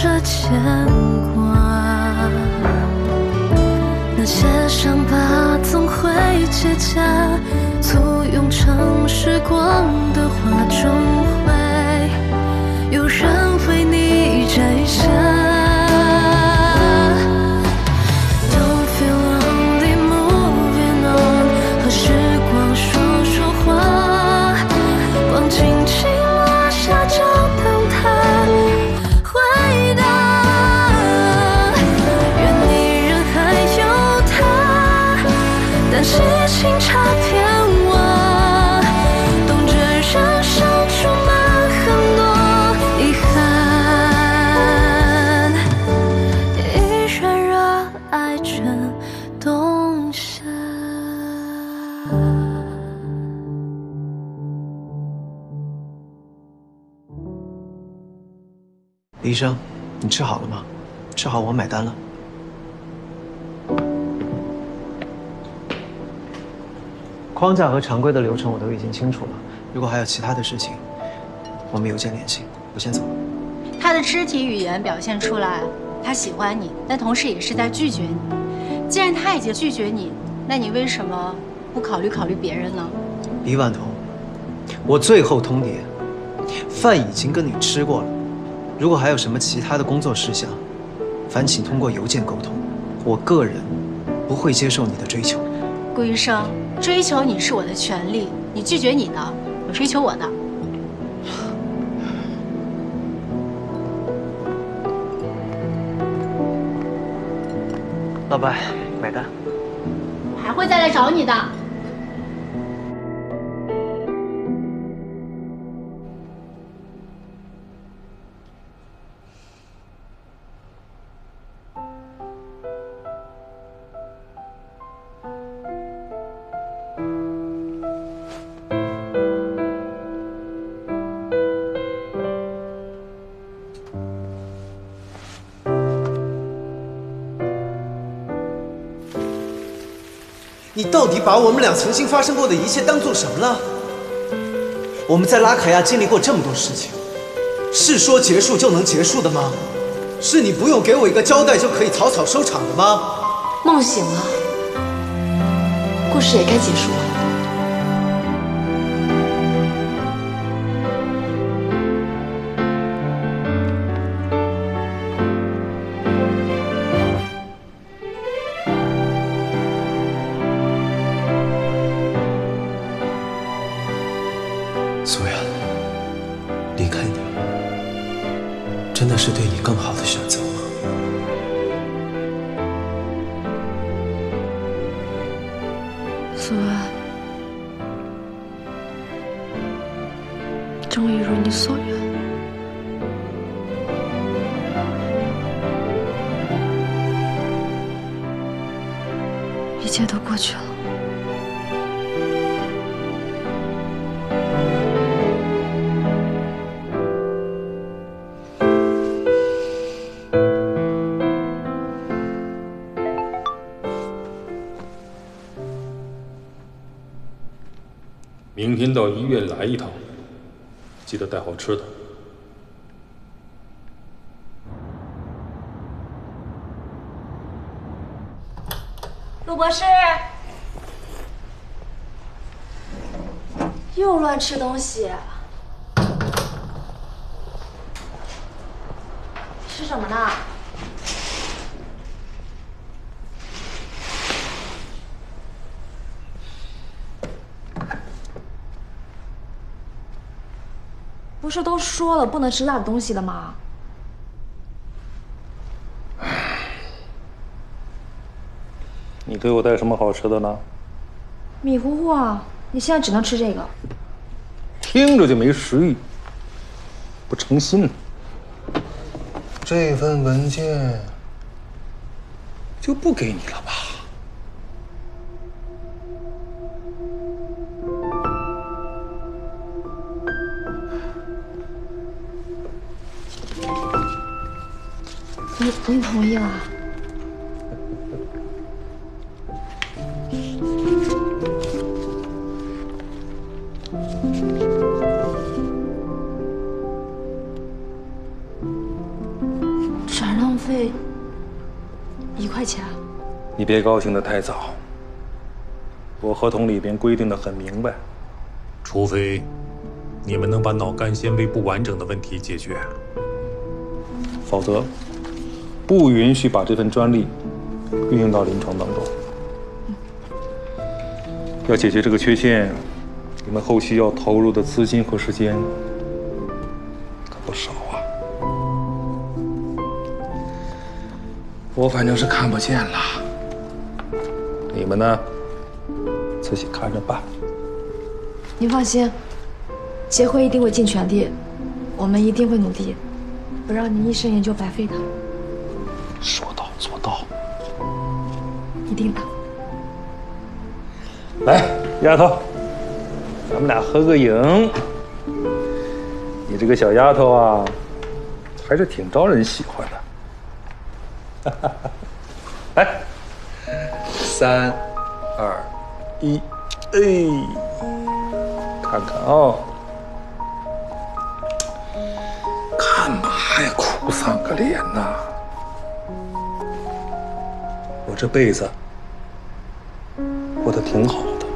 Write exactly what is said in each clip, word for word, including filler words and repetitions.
着牵挂，那些伤疤总会结痂，簇拥成时光的画中会有人为你摘下。Don't feel lonely, moving on， 和时光说说话，光轻轻落下，就等它回答。愿你人还有他，但激情差偏瓦，懂着人生充满很多遗憾，依然热爱着冬夏。 李医生，你吃好了吗？吃好我买单了。框架和常规的流程我都已经清楚了，如果还有其他的事情，我们邮件联系。我先走了。 他的肢体语言表现出来，他喜欢你，但同时也是在拒绝你。既然他已经拒绝你，那你为什么不考虑考虑别人呢？ 李婉彤，我最后通牒，饭已经跟你吃过了。如果还有什么其他的工作事项，烦请通过邮件沟通。我个人不会接受你的追求。 顾医生，追求你是我的权利，你拒绝你的，我追求我的。 老白，买单。 我还会再来找你的。 你到底把我们俩曾经发生过的一切当做什么了？我们在拉卡亚经历过这么多事情，是说结束就能结束的吗？是你不用给我一个交代就可以草草收场的吗？ 梦醒了，故事也该结束了。 苏然，离开你，真的是对你更好的选择吗？ 苏安，终于如你所愿，一切都过去了。 明天到医院来一趟，记得带好吃的。 陆博士，又乱吃东西，吃什么呢？不是都说了不能吃辣的东西了吗？ 你给我带什么好吃的呢？ 米糊糊啊！你现在只能吃这个。 听着就没食欲，不诚心。这份文件就不给你了吧？ 你你同意了？ 你别高兴得太早。我合同里边规定的很明白， 除非你们能把脑干纤维不完整的问题解决， 否则不允许把这份专利运用到临床当中。要解决这个缺陷，你们后期要投入的资金和时间可不少啊。我反正是看不见了，你们呢，自己看着办。 您放心，协会一定会尽全力，我们一定会努力，不让您一生研究白费的。 说到做到， 一定的。 来，丫头，咱们俩合个影。你这个小丫头啊，还是挺招人喜欢的。来，三、二、一，哎，看看啊、哦，干嘛呀？哭丧个脸呐！我这辈子过得挺好的，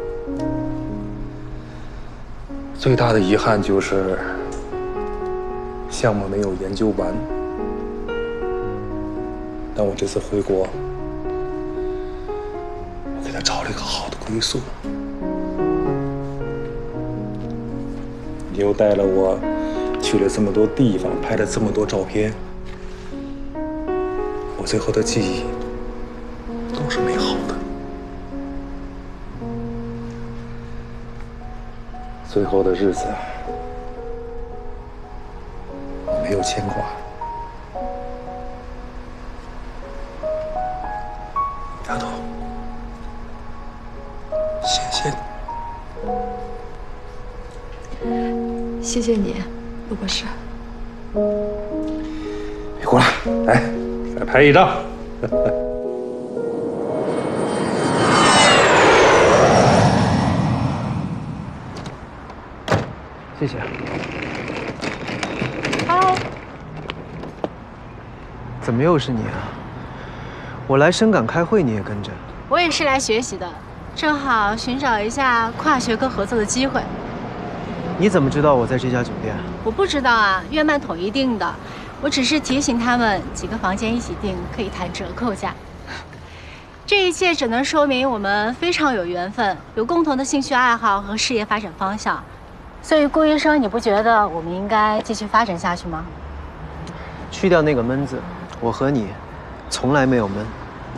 最大的遗憾就是项目没有研究完。但我这次回国，我给他找了一个好的归宿。你又带了我去了这么多地方，拍了这么多照片，我最后的记忆都是美好的。最后的日子，我没有牵挂。丫头，谢谢你。 谢谢你，陆博士。 别哭了，来，再拍一张。谢谢。 嗨， 怎么又是你啊？我来深港开会，你也跟着？ 我也是来学习的，正好寻找一下跨学科合作的机会。 你怎么知道我在这家酒店？ 我不知道啊，院办统一定的。我只是提醒他们，几个房间一起订可以谈折扣价。这一切只能说明我们非常有缘分，有共同的兴趣爱好和事业发展方向。所以，顾医生，你不觉得我们应该继续发展下去吗？ 去掉那个闷字，我和你从来没有闷。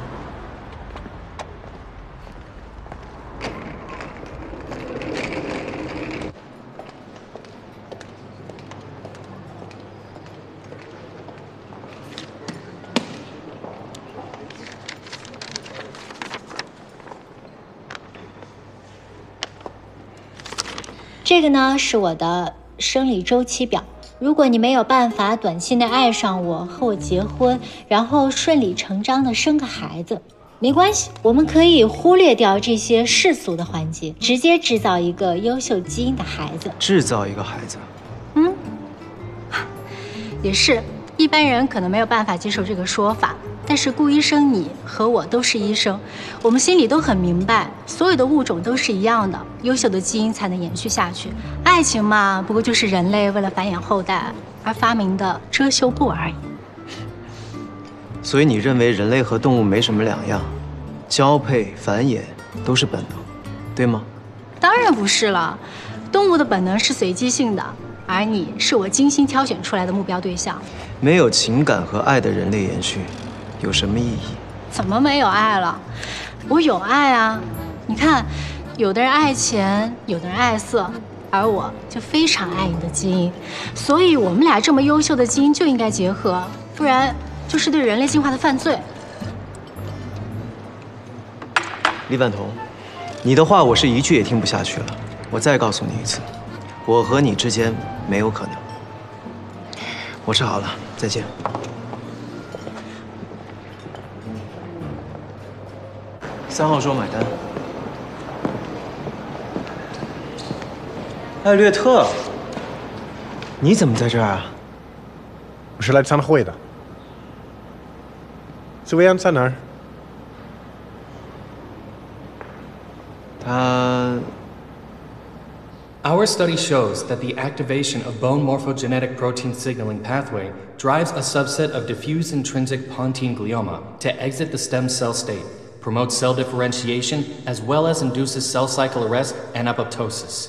这个呢是我的生理周期表。如果你没有办法短期内爱上我，和我结婚，然后顺理成章的生个孩子，没关系，我们可以忽略掉这些世俗的环节，直接制造一个优秀基因的孩子。 制造一个孩子？ 嗯，也是，一般人可能没有办法接受这个说法。但是顾医生，你和我都是医生，我们心里都很明白，所有的物种都是一样的，优秀的基因才能延续下去。爱情嘛，不过就是人类为了繁衍后代而发明的遮羞布而已。 所以你认为人类和动物没什么两样，交配、繁衍都是本能，对吗？ 当然不是了，动物的本能是随机性的，而你是我精心挑选出来的目标对象。 没有情感和爱的人类延续有什么意义？ 怎么没有爱了？我有爱啊！你看，有的人爱钱，有的人爱色，而我就非常爱你的基因。所以，我们俩这么优秀的基因就应该结合，不然就是对人类进化的犯罪。 李婉彤，你的话我是一句也听不下去了。我再告诉你一次，我和你之间没有可能。我吃好了，再见。三号桌买单。艾略特，你怎么在这儿啊？ 我是来参会的。苏维安在哪儿？ 他 Our study shows that the activation of bone morphogenetic protein signaling pathway drives a subset of diffuse intrinsic pontine glioma to exit the stem cell state, promotes cell differentiation, as well as induces cell cycle arrest and apoptosis.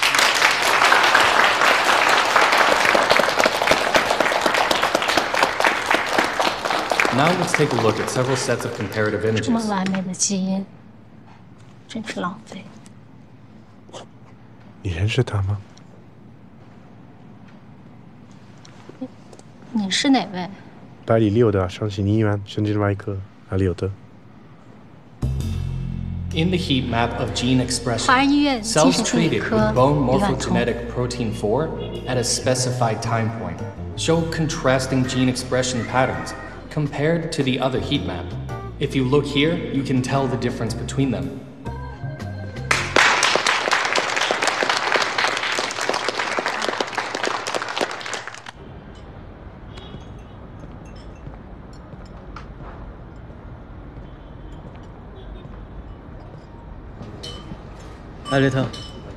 Now let's take a look at several sets of comparative 这么 images. 完美的基因，真是浪费。 你认识他吗？ 你是哪位？ 巴黎六的上行医院神经外科哪里有的？ In the heat map of gene expression, 华人医院精 cells 神病理 treated 科 with bone 李婉彤。 morphogenetic protein four at a specified time point show contrasting gene expression patterns compared to the other heat map. If you look here, you can tell the difference between them. 艾略特，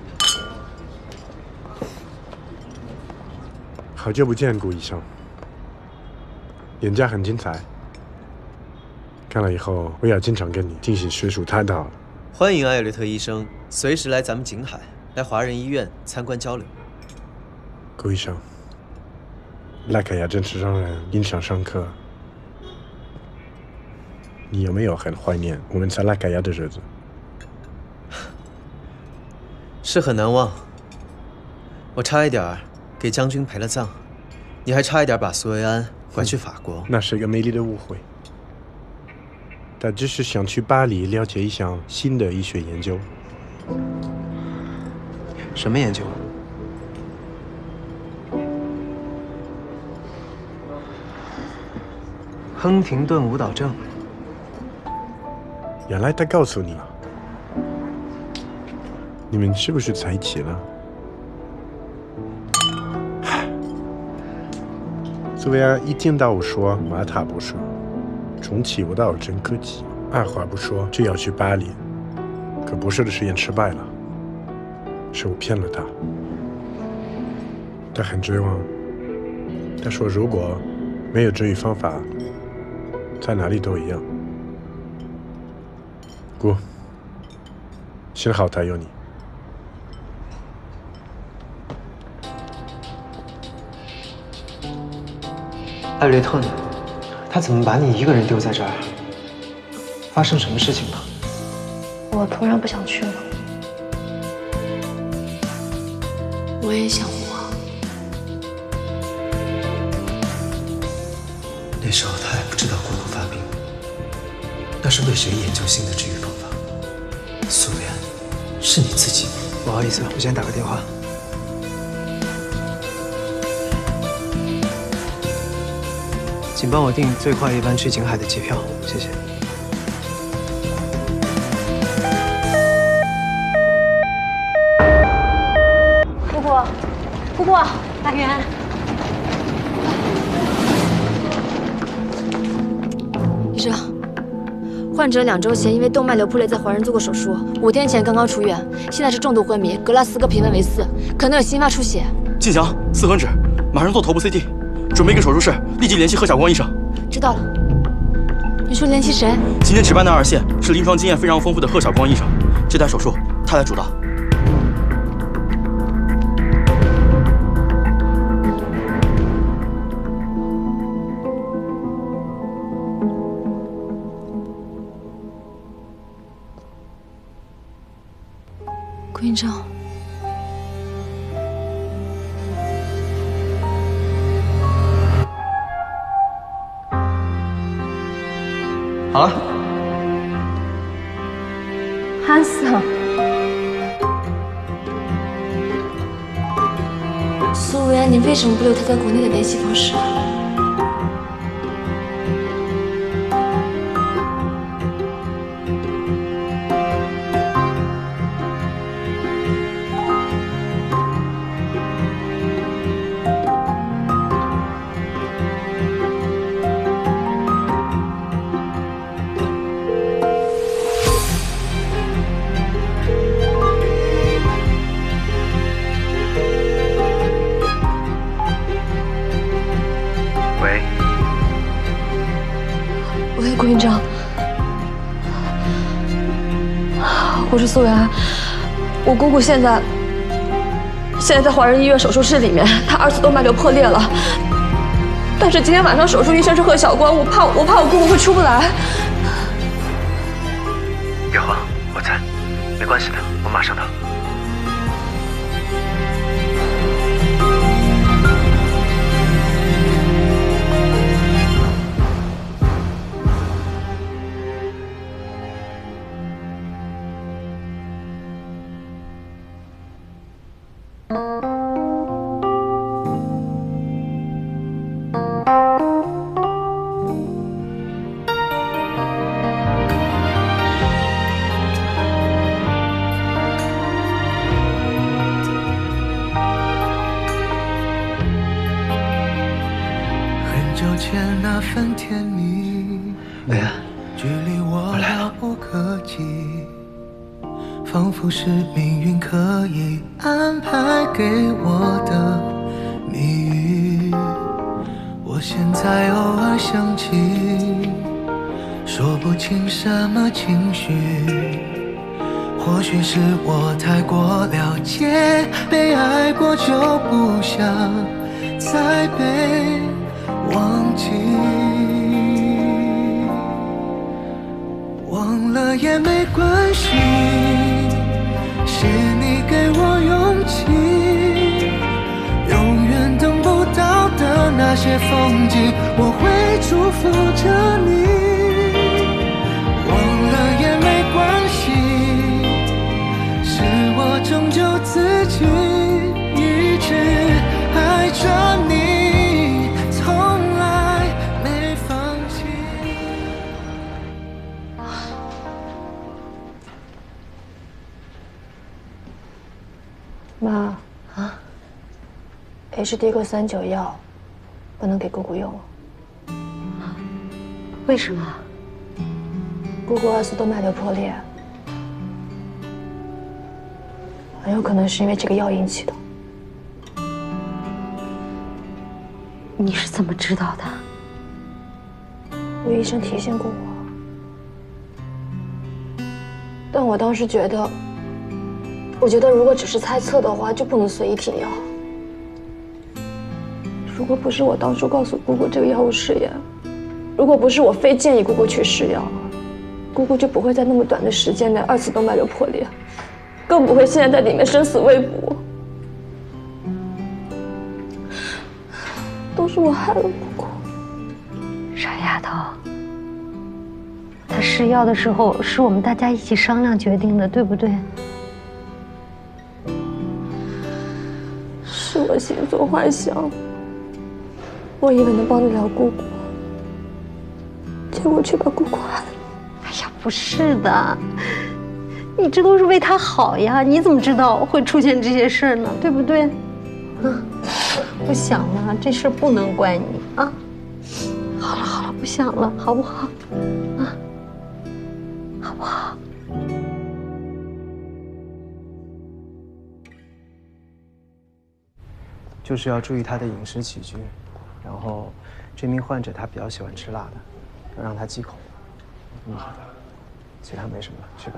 好久不见，顾医生。演讲很精彩，看了以后我要经常跟你进行学术探讨。 欢迎艾略特医生随时来咱们景海，来华人医院参观交流。 顾医生，拉凯亚真是让人印象深刻。你有没有很怀念我们在拉凯亚的日子？ 是很难忘，我差一点给将军陪了葬，你还差一点把苏维安拐去法国。 那是个美丽的误会。他只是想去巴黎了解一项新的医学研究。 什么研究？亨廷顿舞蹈症。 原来他告诉你了。 你们是不是在一起了？苏维埃一听到我说马塔不说，重启我倒真客气，二话不说就要去巴黎。可博士的实验失败了，是我骗了他。他很绝望，他说如果没有治愈方法，在哪里都一样。姑，幸好他有你。 艾略特呢？他怎么把你一个人丢在这儿？发生什么事情了？ 我突然不想去了。我也想活。 那时候他还不知道过度发病，那是为谁研究新的治愈方法？苏维安，是你自己。不好意思，我先打个电话。 请帮我订最快一班去景海的机票，谢谢。 姑姑，姑姑，大元。 医生，患者两周前因为动脉瘤破裂在华人做过手术，五天前刚刚出院，现在是重度昏迷，格拉斯哥评分为四，可能有心发出血。 靳翔，四横指，马上做头部 C T。 准备给手术室，立即联系贺晓光医生。 知道了。你说联系谁？ 今天值班的二线是临床经验非常丰富的贺晓光医生，这台手术他来主导。 顾院长。 好了， 韩桑，苏维安，你为什么不留他在国内的联系方式啊？ 苏维安，我姑姑现在现在在华人医院手术室里面，她二次动脉瘤破裂了。但是今天晚上手术医生是贺晓光，我怕我怕我姑姑会出不来。 别慌，我在，没关系的，我马上到。 维安， 距离我遥不可及，仿佛是命运刻意安排给我的谜语。我现在偶尔想起，说不清什么情绪，或许是我太过了解，被爱过就不想再被忘记。 忘了也没关系，是你给我勇气。永远等不到的那些风景，我会祝福着你。忘了也没关系，是我拯救自己，一直爱着你，从来没放弃。 妈啊 ，H D 个三九药不能给姑姑用了。 为什么？ 姑姑二次动脉瘤破裂，很有可能是因为这个药引起的。 你是怎么知道的？ 我医生提醒过我，但我当时觉得。 我觉得，如果只是猜测的话，就不能随意停药。如果不是我当初告诉姑姑这个药物试验，如果不是我非建议姑姑去试药，姑姑就不会在那么短的时间内二次动脉瘤破裂，更不会现在在里面生死未卜。都是我害了姑姑。 傻丫头，她试药的时候是我们大家一起商量决定的，对不对？ 是我心存幻想，我以为能帮得了姑姑，结果却把姑姑害了。 哎呀，不是的，你这都是为她好呀，你怎么知道会出现这些事儿呢？对不对？嗯，不想了，这事儿不能怪你啊。好了好了，不想了，好不好？啊，好不好？ 就是要注意他的饮食起居，然后这名患者他比较喜欢吃辣的，要让他忌口。嗯，其他没什么了，去吧。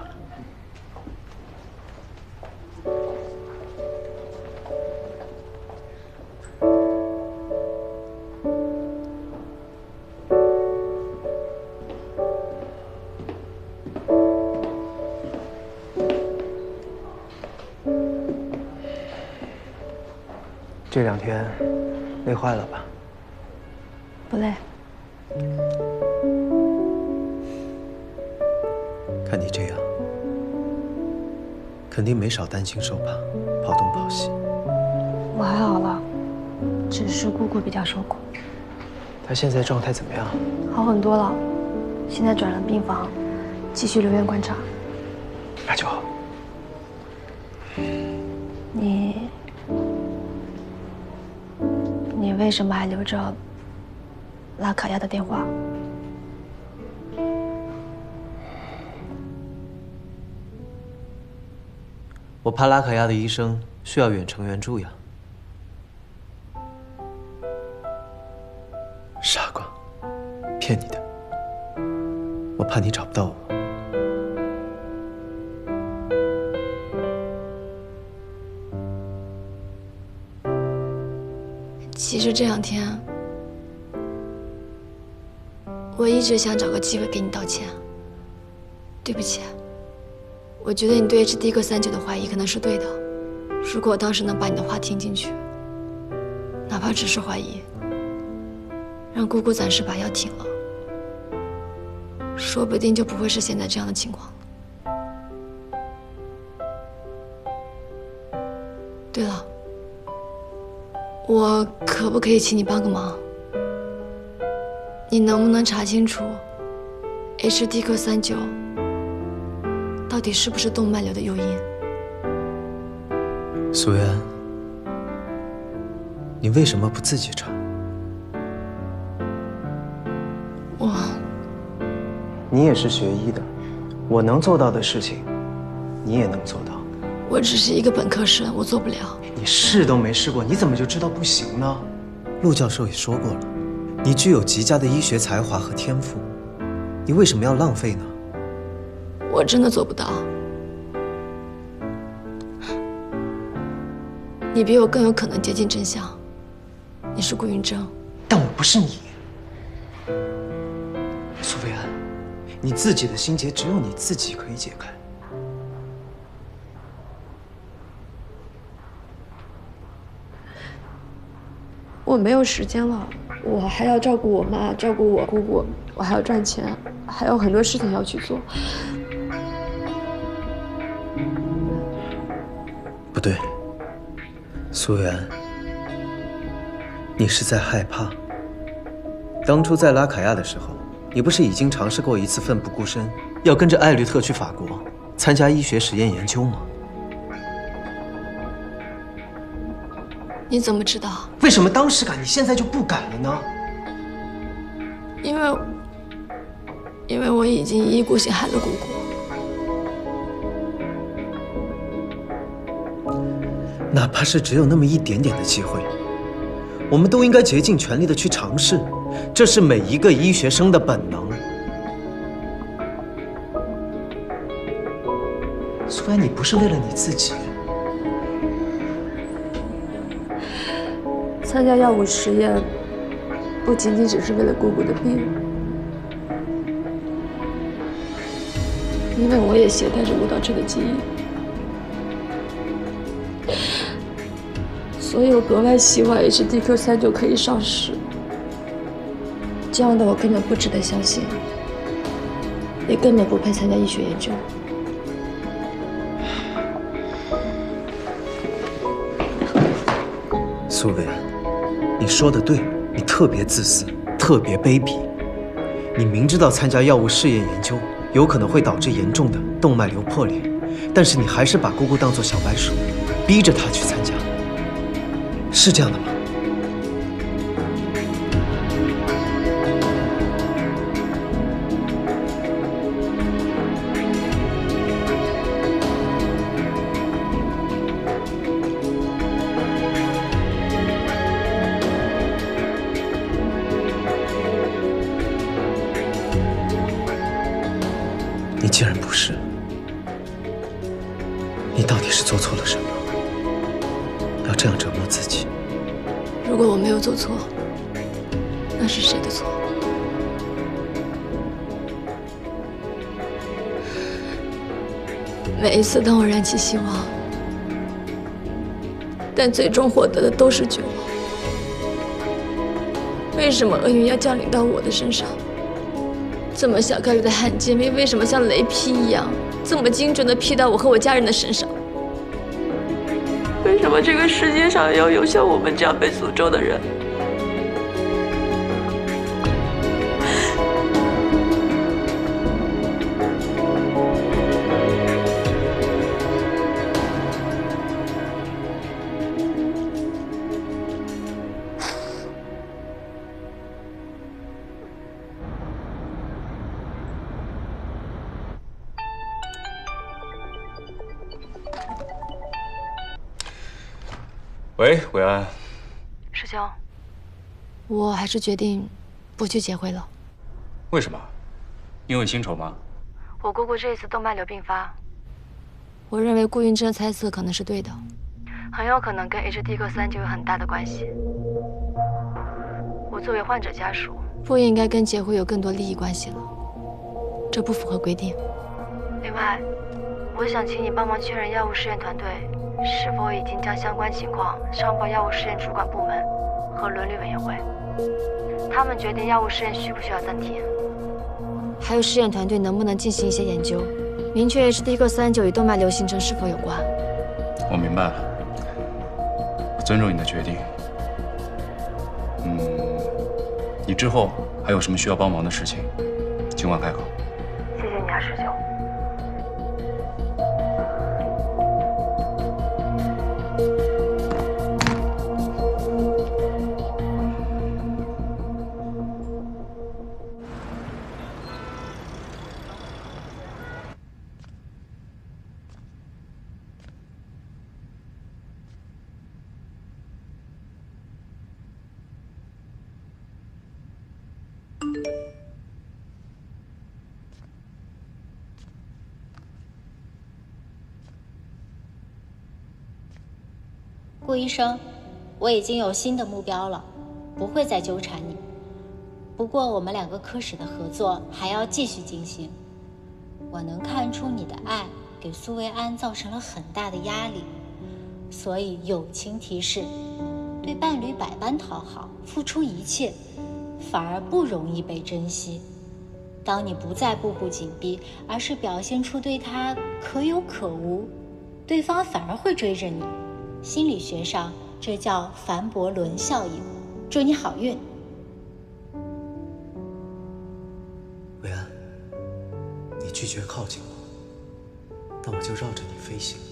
这两天累坏了吧？ 不累。 看你这样，肯定没少担惊受怕，跑东跑西。 我还好了，只是姑姑比较受苦。 她现在状态怎么样？ 好很多了，现在转了病房，继续留院观察。 那就好。 你。 你为什么还留着拉卡亚的电话？ 我怕拉卡亚的医生需要远程援助呀。傻瓜，骗你的。我怕你找不到我。 其实这两天，我一直想找个机会给你道歉。对不起，我觉得你对 H D 克三九的怀疑可能是对的。如果我当时能把你的话听进去，哪怕只是怀疑，让姑姑暂时把药停了，说不定就不会是现在这样的情况了。对了，我可不可以请你帮个忙？你能不能查清楚 H D 克三九到底是不是动脉瘤的诱因？ 苏维安，你为什么不自己查？ 我…… 你也是学医的，我能做到的事情，你也能做到。 我只是一个本科生，我做不了。 你试都没试过，你怎么就知道不行呢？陆教授也说过了，你具有极佳的医学才华和天赋，你为什么要浪费呢？ 我真的做不到。你比我更有可能接近真相。你是顾云峥， 但我不是你。苏维安，你自己的心结只有你自己可以解开。 我没有时间了，我还要照顾我妈，照顾我姑姑，我还要赚钱，还有很多事情要去做。 不对，苏维安，你是在害怕。当初在拉卡亚的时候，你不是已经尝试过一次奋不顾身，要跟着艾略特去法国参加医学实验研究吗？ 你怎么知道？ 为什么当时敢，你现在就不敢了呢？ 因为，因为我已经一意孤行害了姑姑。 哪怕是只有那么一点点的机会，我们都应该竭尽全力的去尝试，这是每一个医学生的本能。苏安，你不是为了你自己。 参加药物实验，不仅仅只是为了姑姑的病，因为我也携带着舞蹈车的记忆。所以我格外希望 H D 克三九可以上市，这样的我根本不值得相信，也根本不配参加医学研究。 苏维安，你说的对，你特别自私，特别卑鄙。你明知道参加药物试验研究有可能会导致严重的动脉瘤破裂，但是你还是把姑姑当作小白鼠，逼着她去参加。是这样的吗？你竟然不是，你到底是做错了什么？要这样折磨自己？ 如果我没有做错，那是谁的错？每一次当我燃起希望，但最终获得的都是绝望。为什么厄运要降临到我的身上？这么小概率的罕见病，为什么像雷劈一样，这么精准地劈到我和我家人的身上？为什么这个世界上要有像我们这样被诅咒的人？ 喂，伟安。 师兄，我还是决定不去结会了。 为什么？因为新仇吗？ 我姑姑这一次动脉瘤并发，我认为顾云峥的猜测可能是对的，很有可能跟 H D 克三九有很大的关系。 我作为患者家属，不应该跟结婚有更多利益关系了，这不符合规定。另外，我想请你帮忙确认药物试验团队是否已经将相关情况上报药物试验主管部门和伦理委员会，他们决定药物试验需不需要暂停。还有试验团队能不能进行一些研究，明确 H D 三九与动脉瘤形成是否有关。 我明白了，我尊重你的决定。嗯，你之后还有什么需要帮忙的事情，尽管开口。 谢谢你啊，师兄。 顾医生，我已经有新的目标了，不会再纠缠你。不过我们两个科室的合作还要继续进行。我能看出你的爱给苏维安造成了很大的压力，所以友情提示：对伴侣百般讨好，付出一切，反而不容易被珍惜。当你不再步步紧逼，而是表现出对他可有可无，对方反而会追着你。心理学上这叫凡伯伦效应。祝你好运。 维安，你拒绝靠近我，那我就绕着你飞行。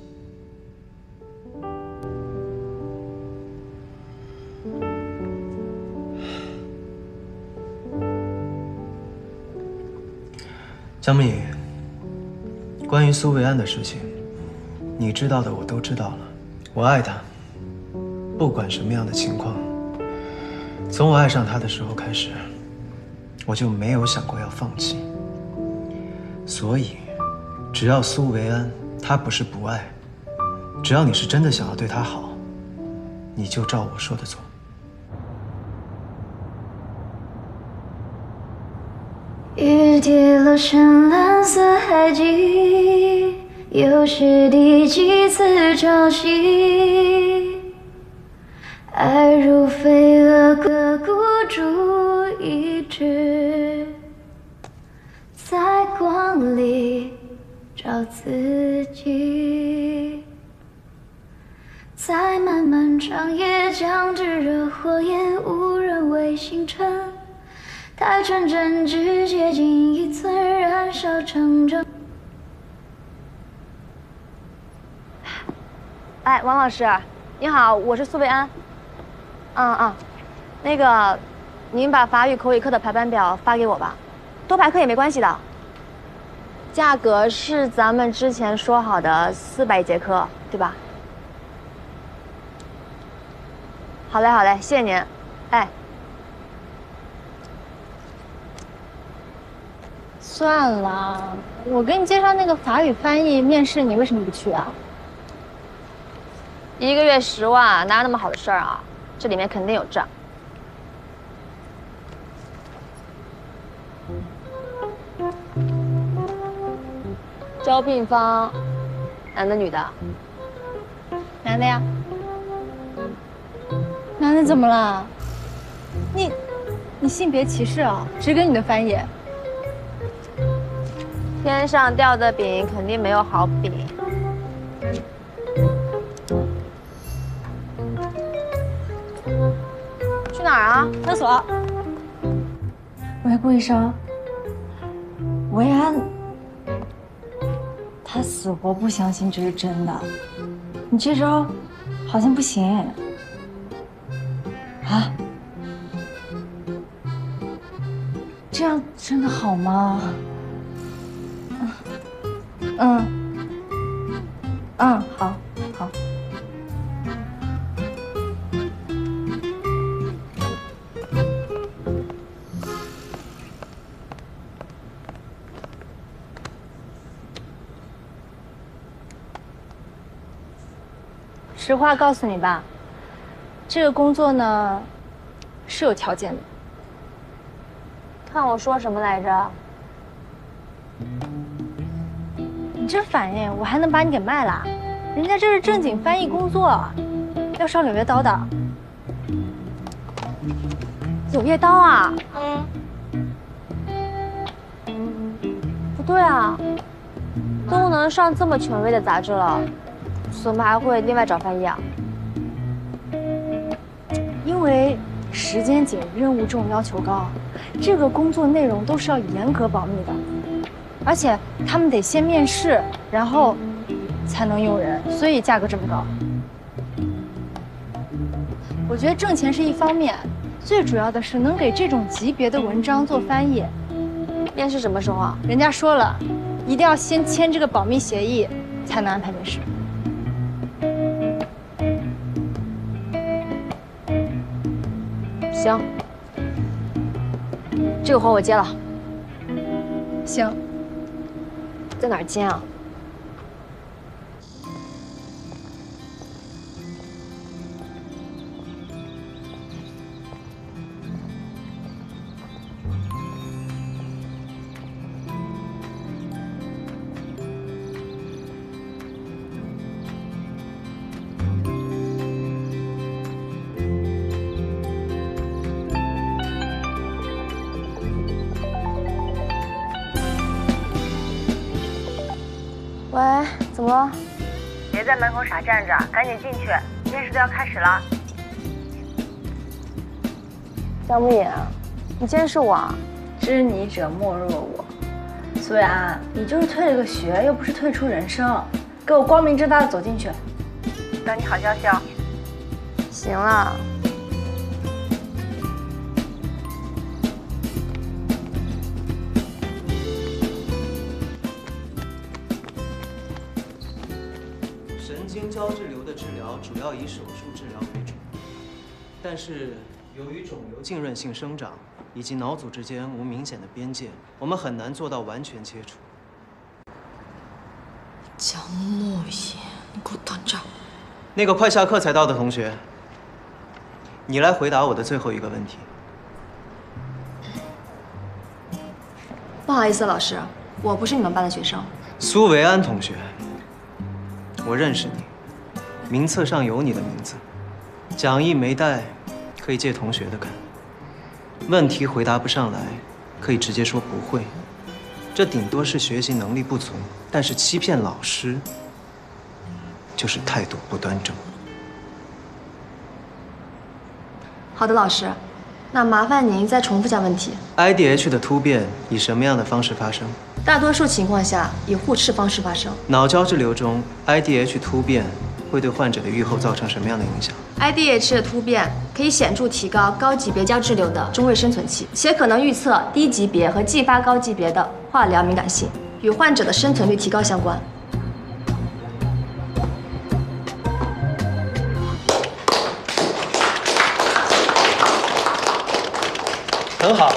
江蜜，关于苏维安的事情，你知道的我都知道了。我爱他，不管什么样的情况。从我爱上他的时候开始，我就没有想过要放弃。所以，只要苏维安他不是不爱，只要你是真的想要对他好，你就照我说的做。 雨滴落深蓝色海迹，又是第几次潮汐？爱如飞蛾，个孤注一掷，在光里找自己，在漫漫长夜将炙热火焰无人为星辰。太纯真，只接近一寸，燃烧成真。 哎，王老师，你好，我是苏维安。嗯嗯，那个，您把法语口语课的排班表发给我吧，多排课也没关系的。价格是咱们之前说好的四百节课，对吧？好嘞好嘞，谢谢您。哎。 算了，我给你介绍那个法语翻译面试，你为什么不去啊？ 一个月十万，哪有那么好的事儿啊？这里面肯定有账。招聘方，男的女的？ 男的呀。男的怎么了？你，你性别歧视啊？只给你的翻译。 天上掉的饼肯定没有好饼。去哪儿啊？厕所。 喂，顾医生，维安，他死活不相信这是真的，你这招好像不行。啊？这样真的好吗？嗯，嗯，好，好。 实话告诉你吧，这个工作呢， 是有条件的。 看我说什么来着？ 你这反应，我还能把你给卖了？人家这是正经翻译工作，要上柳叶刀的。 柳叶刀啊？ 嗯。 不对啊，都能上这么权威的杂志了，怎么还会另外找翻译啊？ 因为时间紧、任务重、要求高，这个工作内容都是要严格保密的，而且他们得先面试，然后才能用人，所以价格这么高。我觉得挣钱是一方面，最主要的是能给这种级别的文章做翻译。 面试什么时候啊？ 人家说了，一定要先签这个保密协议，才能安排面试。 行，这个活我接了。 行， 在哪儿接啊？喂，怎么了？ 别在门口傻站着，赶紧进去，面试都要开始了。 张不言，你监视我啊？ 知你者莫若我。苏伟安，你就是退了个学，又不是退出人生，给我光明正大的走进去。 等你好消息哦。 行了。 神经胶质瘤的治疗主要以手术治疗为主，但是由于肿瘤浸润性生长以及脑组织间无明显的边界，我们很难做到完全切除。 江莫言，你给我等着！ 那个快下课才到的同学，你来回答我的最后一个问题。 不好意思，老师，我不是你们班的学生。 苏维安同学，我认识你，名册上有你的名字，讲义没带，可以借同学的看。问题回答不上来，可以直接说不会，这顶多是学习能力不足，但是欺骗老师，就是态度不端正。 好的，老师，那麻烦您再重复下问题。 I D H 的突变以什么样的方式发生？ 大多数情况下以互斥方式发生。 脑胶质瘤中 I D H 突变会对患者的预后造成什么样的影响 ？I D H 的突变可以显著提高高级别胶质瘤的中位生存期，且可能预测低级别和继发高级别的化疗敏感性，与患者的生存率提高相关。 很好，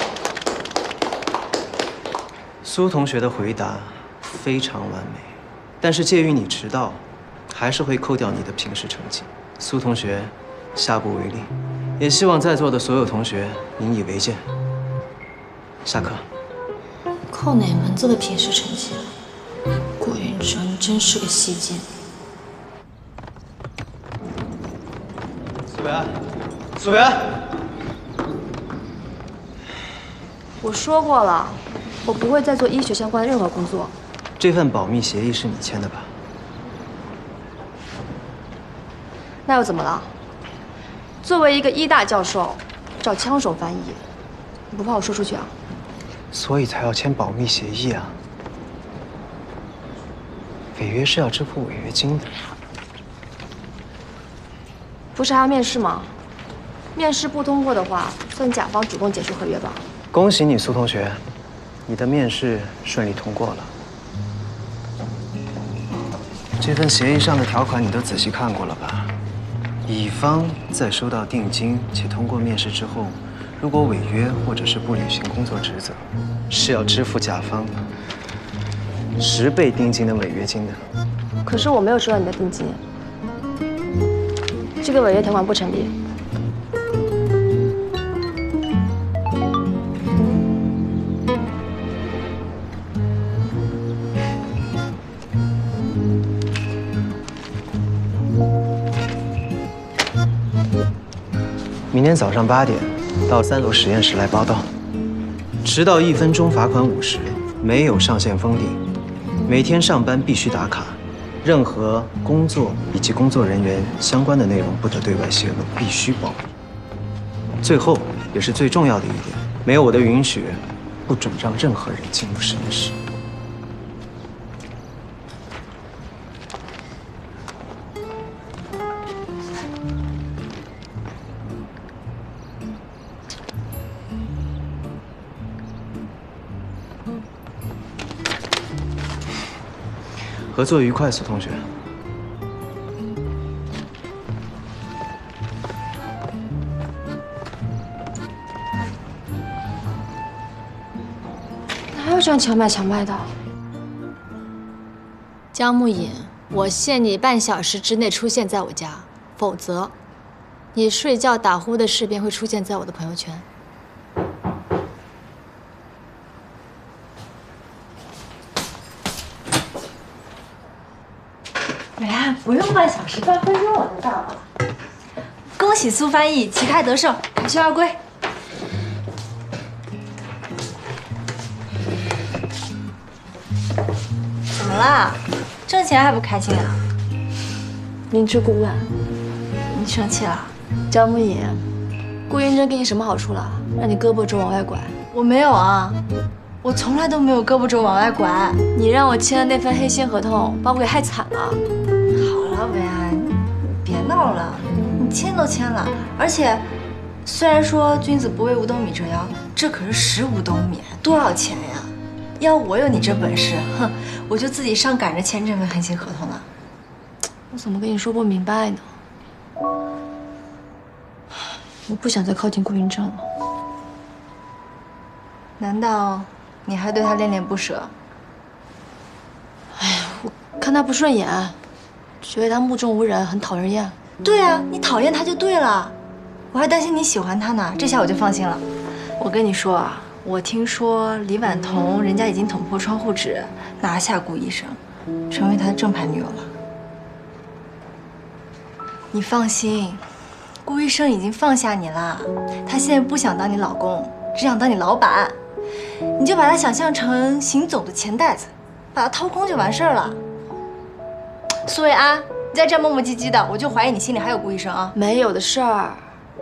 苏同学的回答非常完美，但是介于你迟到，还是会扣掉你的平时成绩。苏同学，下不为例，也希望在座的所有同学引以为戒。下课。 扣哪门子的平时成绩？顾云峥真是个戏精。 苏维安，苏维安。 我说过了，我不会再做医学相关的任何工作。 这份保密协议是你签的吧？ 那又怎么了？作为一个医大教授，找枪手翻译，你不怕我说出去啊？ 所以才要签保密协议啊！违约是要支付违约金的。 不是还要面试吗？面试不通过的话，算甲方主动解除合约吧。 恭喜你，苏同学，你的面试顺利通过了。这份协议上的条款你都仔细看过了吧？乙方在收到定金且通过面试之后，如果违约或者是不履行工作职责，是要支付甲方十倍定金的违约金的。 可是我没有收到你的定金，这个违约条款不成立。 明天早上八点到三楼实验室来报到。迟到一分钟罚款五十，没有上限封顶。每天上班必须打卡，任何工作以及工作人员相关的内容不得对外泄露，必须保密。最后也是最重要的一点，没有我的允许，不准让任何人进入实验室。 合作愉快，苏同学。 哪有这样强买强卖的？ 江木隐，我限你半小时之内出现在我家，否则，你睡觉打呼的视频会出现在我的朋友圈。 伟安，不用半小时，半分钟我就到了。恭喜苏翻译旗开得胜，凯旋而归。怎么啦？挣钱还不开心啊？ 明知故问， 你生气了？ 张木隐，顾云珍给你什么好处了？让你胳膊肘往外拐？ 我没有啊，我从来都没有胳膊肘往外拐。 你让我签的那份黑心合同，把我给害惨了。 好了，伟安，你别闹了，你签都签了，而且，虽然说君子不为五斗米折腰，这可是十五斗米，多少钱呀？要我有你这本事，哼，我就自己上赶着签这份黑心合同了。 我怎么跟你说不明白呢？我不想再靠近顾云正了。 难道你还对他恋恋不舍？ 哎呀，我看他不顺眼。 觉得他目中无人，很讨人厌。 对啊，你讨厌他就对了。我还担心你喜欢他呢，这下我就放心了。我跟你说啊，我听说李婉彤人家已经捅破窗户纸，拿下顾医生，成为他的正牌女友了。你放心，顾医生已经放下你了，他现在不想当你老公，只想当你老板。你就把他想象成行走的钱袋子，把他掏空就完事儿了。 苏维安，你再这样磨磨唧唧的，我就怀疑你心里还有顾医生啊！ 没有的事儿。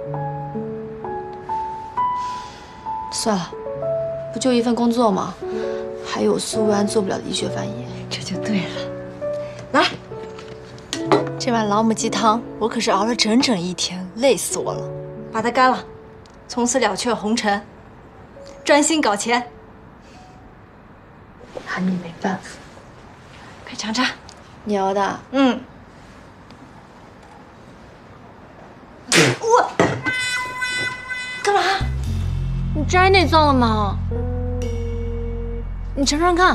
算了，不就一份工作吗？还有苏维安做不了的医学翻译， 这就对了。来，这碗老母鸡汤我可是熬了整整一天，累死我了。把它干了，从此了却红尘，专心搞钱。 拿你没办法。 快尝尝。 你熬的？ 嗯。我干嘛？ 你摘内脏了吗？你尝尝看。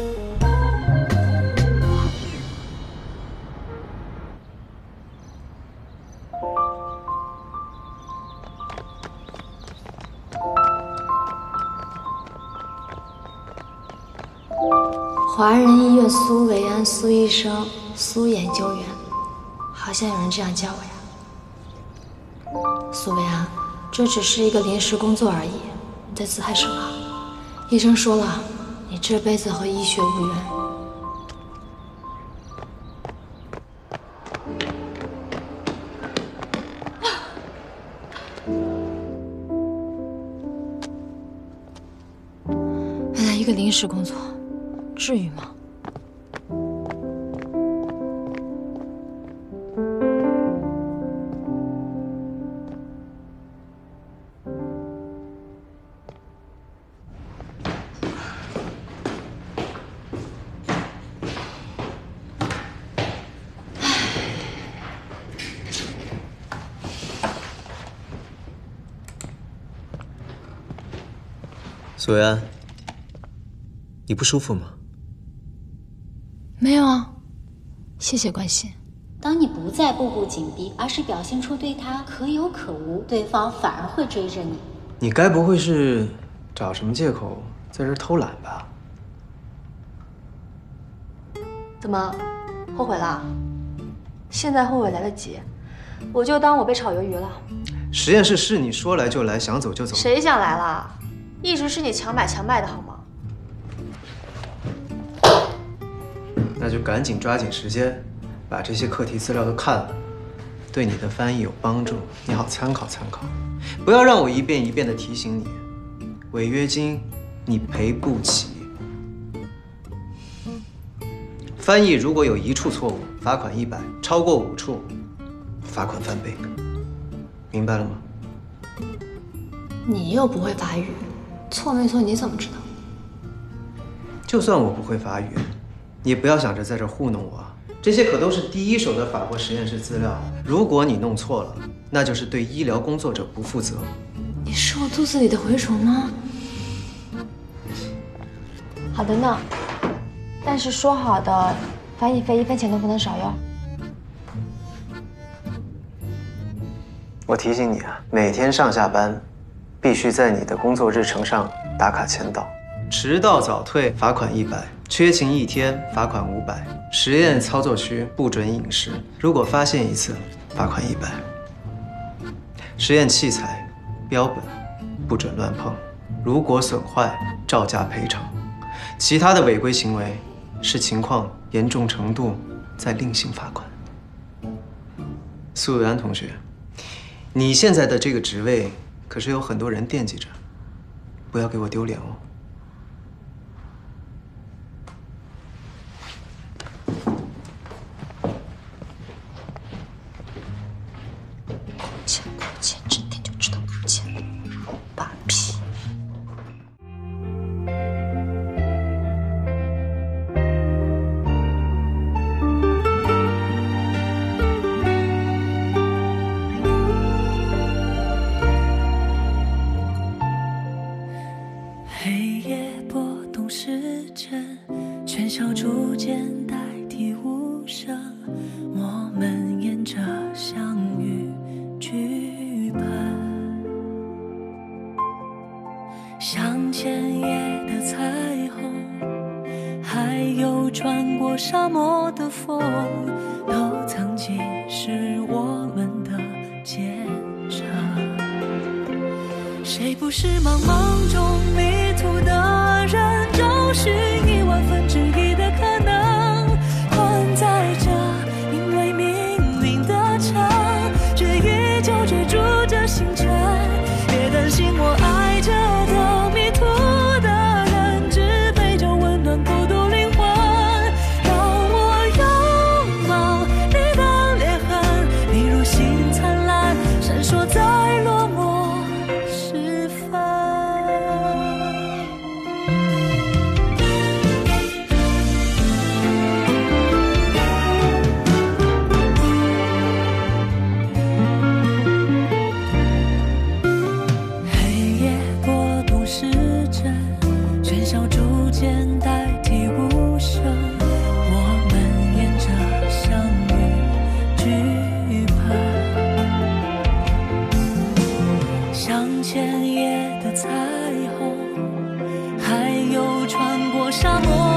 华人医院苏维安苏医生苏研究员，好像有人这样叫我呀。苏维安，这只是一个临时工作而已，你在自嗨什么？医生说了，你这辈子和医学无缘。原来一个临时工作。 至于吗？ 苏维安，你不舒服吗？ 没有啊，谢谢关心。 当你不再步步紧逼，而是表现出对他可有可无，对方反而会追着你。 你该不会是找什么借口在这儿偷懒吧？ 怎么，后悔了？现在后悔来得及，我就当我被炒鱿鱼了。 实验室是你说来就来，想走就走。 谁想来了？一直是你强买强卖的好吗？ 那就赶紧抓紧时间，把这些课题资料都看了，对你的翻译有帮助，你好参考参考。不要让我一遍一遍的提醒你，违约金你赔不起。翻译如果有一处错误，罚款一百；超过五处，罚款翻倍。明白了吗？ 你又不会法语，错没错你怎么知道？ 就算我不会法语，也不要想着在这糊弄我。这些可都是第一手的法国实验室资料，如果你弄错了，那就是对医疗工作者不负责。 你是我肚子里的蛔虫吗？ 好的呢，但是说好的翻译费一分钱都不能少哟。 我提醒你啊，每天上下班必须在你的工作日程上打卡签到，迟到早退罚款一百，缺勤一天罚款五百。实验操作区不准饮食，如果发现一次罚款一百。实验器材标本不准乱碰，如果损坏照价赔偿。其他的违规行为视情况严重程度再另行罚款。苏伟安同学，你现在的这个职位可是有很多人惦记着，不要给我丢脸哦。 欠亏欠，整天就知道亏欠，把屁。 黑夜拨动时针，喧嚣逐渐代替无声，我们沿着相遇剧本，像前夜的彩虹，还有穿过沙漠的风，都曾经是我们的见证。谁不是茫茫中迷途的人，找寻一万分之一的可能，困在这因为命运的城，却依旧追逐着星辰。别担心我爱着的迷途的人，只陪着温暖孤独灵魂。让我拥抱你的裂痕，你如星灿烂，闪烁在落寞时分。黑夜拨动时针，喧嚣逐渐代替无声，我们沿着相遇剧本，像前夜的彩虹，还有穿过沙漠